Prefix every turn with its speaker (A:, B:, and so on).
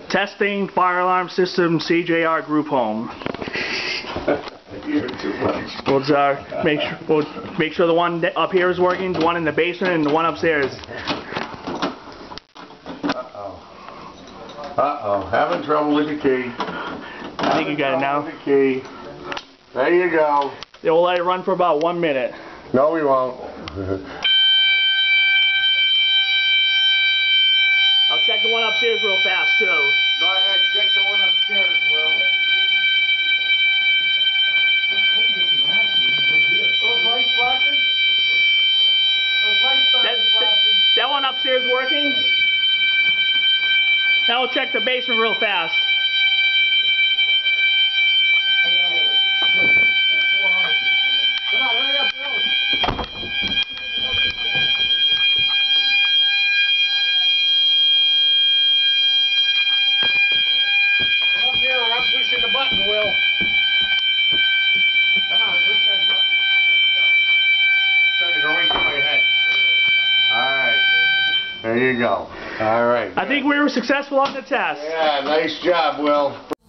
A: Testing fire alarm system CJR group home.
B: You're too much.
A: We'll make sure the one up here is working, the one in the basement, and the one upstairs.
B: Uh-oh. Having trouble with the key.
A: I think you got it now.
B: The key. There you go.
A: Yeah, we'll let it run for about 1 minute.
B: No, we won't.
A: I'll check the one upstairs real fast, too.
B: Go ahead, check the one upstairs, Will. Those lights flashing? Those lights started flashing.
A: That one upstairs working? Now we'll check the basement real fast.
B: Come on, hurry up, Will. Come up here, I'm pushing the button, Will. Come on, push that button. Let's go. Turn it right to my head. Alright. There you go. Alright.
A: I think we were successful on the test.
B: Yeah, nice job, Will.